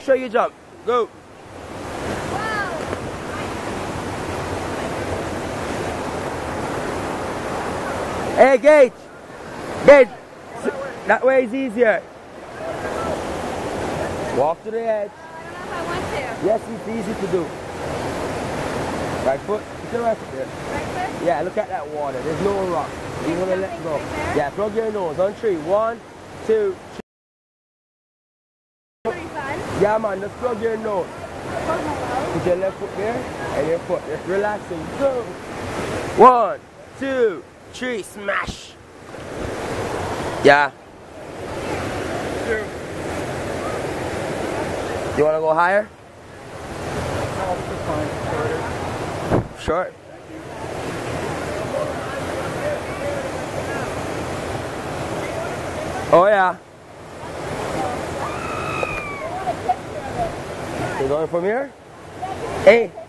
show you jump. Go. Hey, Gage. Gage. That way is easier. Walk to the edge. I don't know if I want to. Yes, it's easy to do. Right foot. Put your right foot there. Right foot? Yeah, look at that water. There's no rock. You want to let go. Right Yeah, plug your nose. On 3. 1, 2, 3. Pretty fun. Yeah, man. Just plug your nose. Plug my nose. Put your left foot there and your foot. Just relaxing. Go. 1, 2, 3. Smash. Yeah. You want to go higher? Short. Oh yeah. You going from here? Hey.